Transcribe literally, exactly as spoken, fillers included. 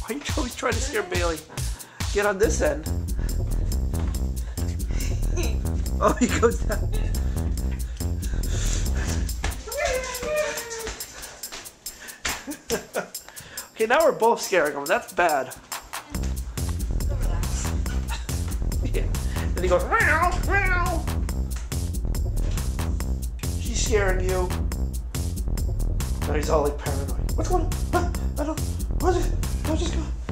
Why are you always trying to scare Bailey? Get on this end. Oh, he goes down. Okay, now we're both scaring him. That's bad. Yeah. Then he goes, meow, meow. She's scaring you. Now he's all like paranoid. What's going on? Ah, I don't. Where's it? Where's it going?